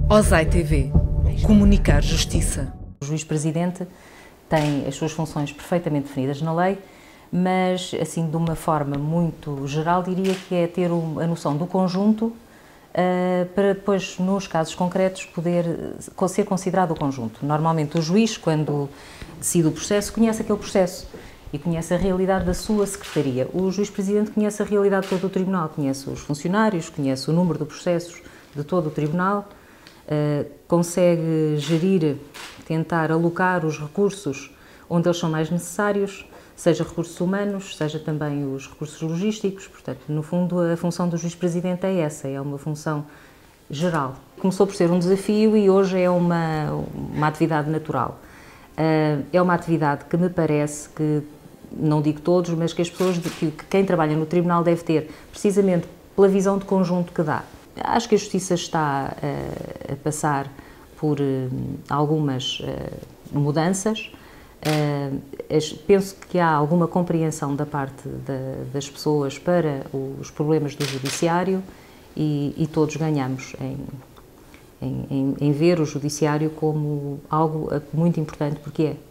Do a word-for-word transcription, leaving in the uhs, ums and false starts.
OSAI T V. Comunicar justiça. O juiz-presidente tem as suas funções perfeitamente definidas na lei, mas, assim, de uma forma muito geral, diria que é ter a noção do conjunto uh, para depois, nos casos concretos, poder ser considerado o conjunto. Normalmente, o juiz, quando decide o processo, conhece aquele processo e conhece a realidade da sua secretaria. O juiz-presidente conhece a realidade de todo o tribunal, conhece os funcionários, conhece o número de processos de todo o tribunal, uh, consegue gerir, tentar alocar os recursos onde eles são mais necessários, seja recursos humanos, seja também os recursos logísticos. Portanto, no fundo, a função do juiz-presidente é essa, é uma função geral. Começou por ser um desafio e hoje é uma, uma atividade natural. Uh, é uma atividade que me parece que, não digo todos, mas que as pessoas, que, que quem trabalha no tribunal deve ter, precisamente pela visão de conjunto que dá. Acho que a justiça está uh, a passar por uh, algumas uh, mudanças. Uh, penso que há alguma compreensão da parte da, das pessoas para os problemas do judiciário e, e todos ganhamos em, em, em ver o judiciário como algo muito importante, porque é.